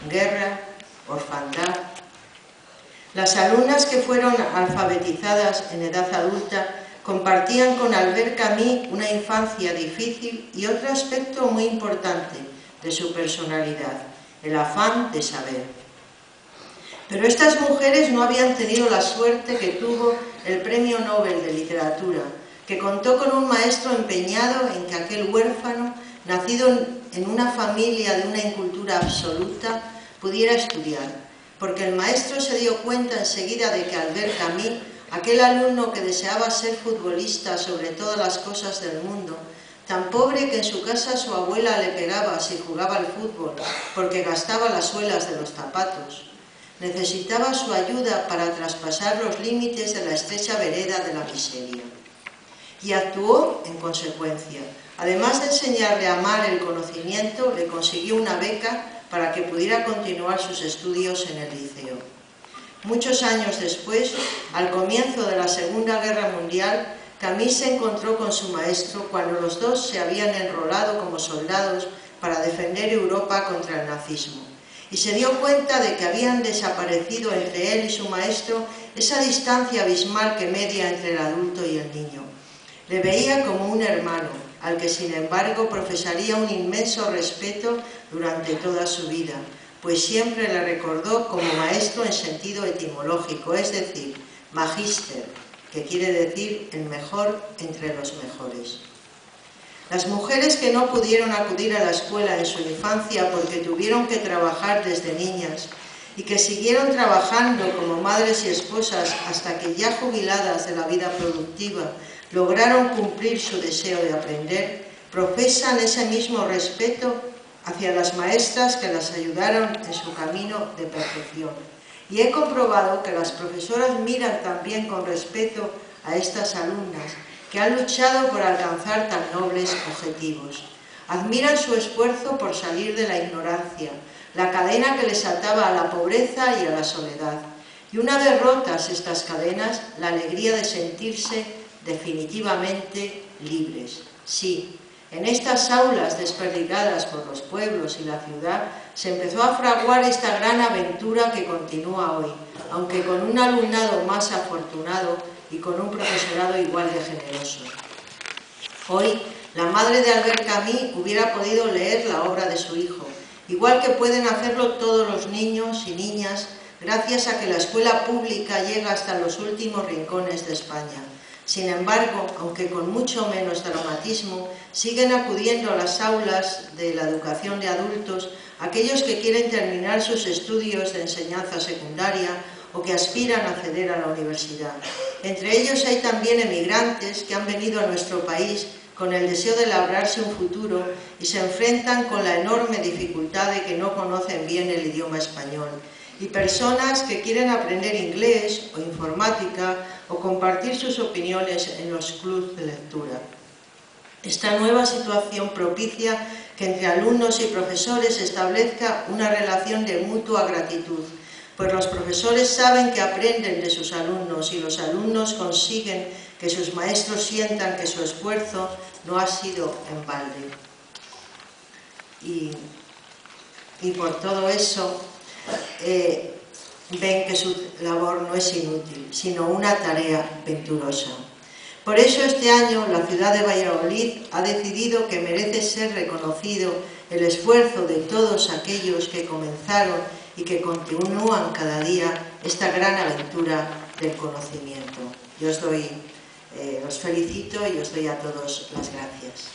guerra, orfandad. Las alumnas que fueron alfabetizadas en edad adulta compartían con Albert Camus una infancia difícil y otro aspecto muy importante de su personalidad, el afán de saber. Pero estas mujeres no habían tenido la suerte que tuvo el Premio Nobel de Literatura, que contó con un maestro empeñado en que aquel huérfano, nacido en una familia de una incultura absoluta, pudiera estudiar, porque el maestro se dio cuenta enseguida de que Albert Camus, aquel alumno que deseaba ser futbolista sobre todas las cosas del mundo, tan pobre que en su casa su abuela le pegaba si jugaba al fútbol porque gastaba las suelas de los zapatos, necesitaba su ayuda para traspasar los límites de la estrecha vereda de la miseria. Y actuó en consecuencia. Además de enseñarle a amar el conocimiento, le consiguió una beca para que pudiera continuar sus estudios en el liceo. Muchos años después, al comienzo de la Segunda Guerra Mundial, Camus se encontró con su maestro cuando los dos se habían enrolado como soldados para defender Europa contra el nazismo. Y se dio cuenta de que habían desaparecido entre él y su maestro esa distancia abismal que media entre el adulto y el niño. Le veía como un hermano, al que sin embargo profesaría un inmenso respeto durante toda su vida, pues siempre le recordó como maestro en sentido etimológico, es decir, magister, que quiere decir el mejor entre los mejores. Las mujeres que no pudieron acudir a la escuela en su infancia porque tuvieron que trabajar desde niñas y que siguieron trabajando como madres y esposas hasta que ya jubiladas de la vida productiva lograron cumplir su deseo de aprender, profesan ese mismo respeto hacia las maestras que las ayudaron en su camino de perfección. Y he comprobado que las profesoras miran también con respeto a estas alumnas que han luchado por alcanzar tan nobles objetivos. Admiran su esfuerzo por salir de la ignorancia, la cadena que les ataba a la pobreza y a la soledad. Y una vez rotas estas cadenas, la alegría de sentirse definitivamente libres. Sí, en estas aulas desperdigadas por los pueblos y la ciudad se empezó a fraguar esta gran aventura que continúa hoy, aunque con un alumnado más afortunado y con un profesorado igual de generoso. Hoy, la madre de Albert Camus hubiera podido leer la obra de su hijo, igual que pueden hacerlo todos los niños y niñas, gracias a que la escuela pública llega hasta los últimos rincones de España. Sin embargo, aunque con mucho menos dramatismo, siguen acudiendo a las aulas de la educación de adultos aquellos que quieren terminar sus estudios de enseñanza secundaria o que aspiran a acceder a la universidad. Entre ellos hay también emigrantes que han venido a nuestro país con el deseo de labrarse un futuro y se enfrentan con la enorme dificultad de que no conocen bien el idioma español. Y personas que quieren aprender inglés o informática o compartir sus opiniones en los clubs de lectura. Esta nueva situación propicia que entre alumnos y profesores se establezca una relación de mutua gratitud, pues los profesores saben que aprenden de sus alumnos y los alumnos consiguen que sus maestros sientan que su esfuerzo no ha sido en balde. Y por todo eso ven que su labor no es inútil, sino una tarea venturosa. Por eso este año la ciudad de Valladolid ha decidido que merece ser reconocido el esfuerzo de todos aquellos que comenzaron y que continúan cada día esta gran aventura del conocimiento. Yo os felicito y os doy a todos las gracias.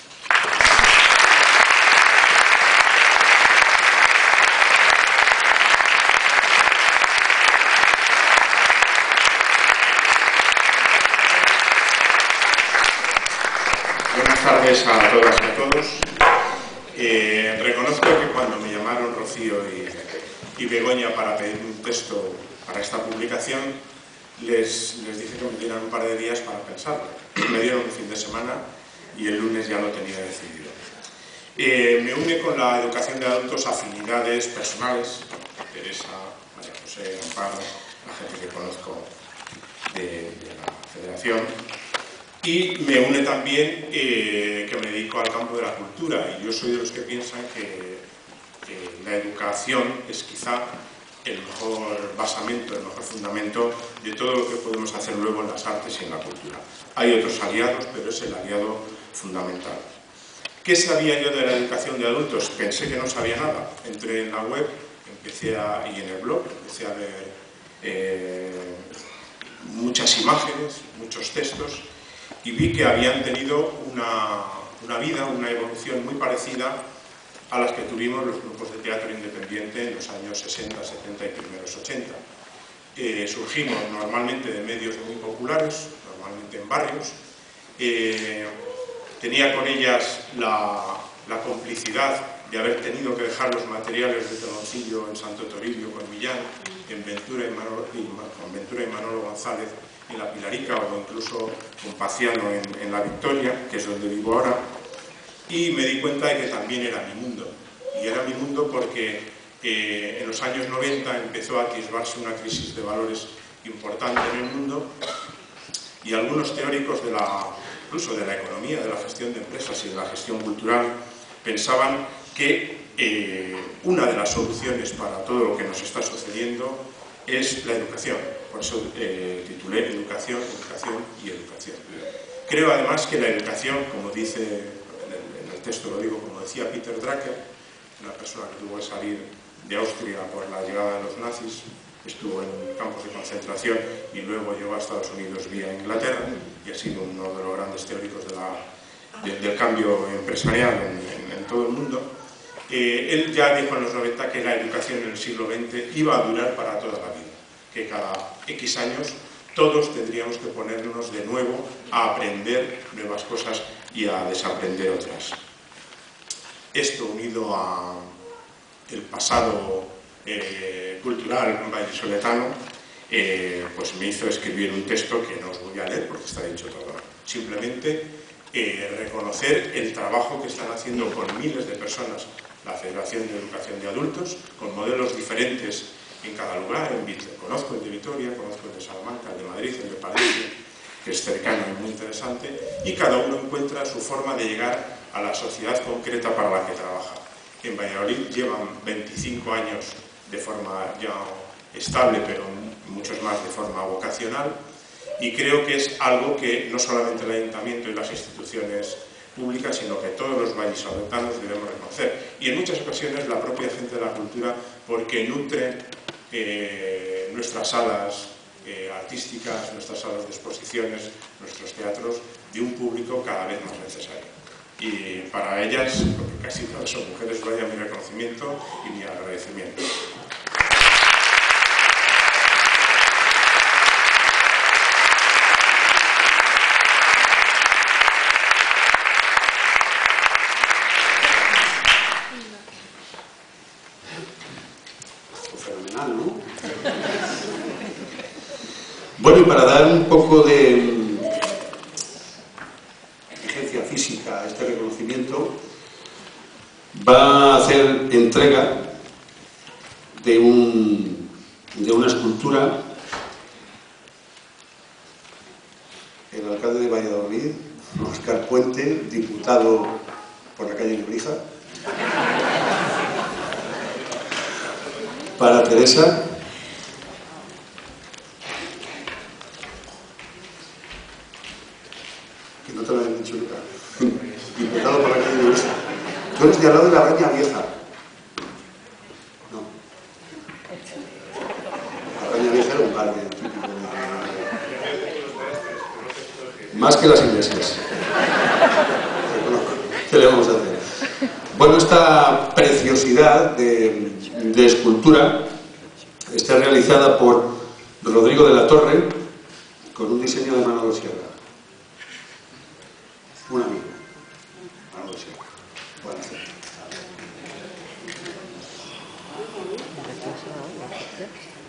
Buenas tardes a todas y a todos. Reconozco que cuando me llamaron Rocío y Begoña para pedir un texto para esta publicación, les dije que me dieran un par de días para pensarlo. Me dieron un fin de semana y el lunes ya lo tenía decidido. Me une con la educación de adultos afinidades personales, Teresa, María José, Amparo, la gente que conozco de la Federación. Y me une también que me dedico al campo de la cultura, y yo soy de los que piensan que la educación es quizá el mejor basamento, el mejor fundamento de todo lo que podemos hacer luego en las artes y en la cultura. Hay otros aliados, pero es el aliado fundamental. ¿Qué sabía yo de la educación de adultos? Pensé que no sabía nada. Entré en la web y en el blog, empecé a ver muchas imágenes, muchos textos, y vi que habían tenido una vida, una evolución muy parecida a las que tuvimos los grupos de teatro independiente en los años 60, 70 y primeros 80. Surgimos normalmente de medios muy populares, normalmente en barrios. Tenía con ellas la complicidad de haber tenido que dejar los materiales de Teloncillo en Santo Toribio con Millán, con Ventura y Manolo González en La Pilarica, o incluso con Paciano en La Victoria, que es donde vivo ahora. Y me di cuenta de que también era mi mundo. Y era mi mundo porque en los años 90 empezó a atisbarse una crisis de valores importante en el mundo, y algunos teóricos incluso de la economía, de la gestión de empresas y de la gestión cultural pensaban que una de las soluciones para todo lo que nos está sucediendo es la educación. Por eso titulé Educación, Educación y Educación. Creo además que la educación, como dice en el texto, lo digo, como decía Peter Drucker, una persona que tuvo que salir de Austria por la llegada de los nazis, estuvo en campos de concentración y luego llegó a Estados Unidos vía Inglaterra, y ha sido uno de los grandes teóricos del cambio empresarial en todo el mundo. Él ya dijo en los 90 que la educación en el siglo XX iba a durar para toda la vida, que cada X años todos tendríamos que ponernos de nuevo a aprender nuevas cosas y a desaprender otras. Esto, unido a el pasado cultural vallisoletano, pues me hizo escribir un texto que no os voy a leer porque está dicho todo. Simplemente reconocer el trabajo que están haciendo con miles de personas la Federación de Educación de Adultos, con modelos diferentes en cada lugar. Conozco el de Vitoria, conozco el de Salamanca, el de Madrid, el de Palencia, que es cercano y muy interesante, y cada uno encuentra su forma de llegar a la sociedad concreta para la que trabaja. En Valladolid llevan 25 años de forma ya estable, pero muchos más de forma vocacional, y creo que es algo que no solamente el Ayuntamiento y las instituciones públicas, sino que todos los vallisoletanos debemos reconocer. Y en muchas ocasiones la propia gente de la cultura, porque nutre nuestras salas artísticas, nuestras salas de exposiciones, nuestros teatros, de un público cada vez más necesario. Y para ellas, porque casi todas son mujeres, vaya mi reconocimiento y mi agradecimiento. Fenomenal, ¿no? Bueno, y para dar un poco de vigencia física a este reconocimiento, va a hacer entrega de una escultura el alcalde de Valladolid, Óscar Puente, diputado por la calle Nebrija, para Teresa. Que no te lo habían dicho nunca. Diputado por la calle Nebrija. Tú eres de al lado de la Braña Vieja. No. La Braña Vieja era un barrio típico de... Más que las iglesias. ¿Qué le vamos a hacer? Bueno, esta preciosidad de escultura está realizada por Rodrigo de la Torre con un diseño de Manolo Sierra. Un amigo, Manolo Sierra. Bueno.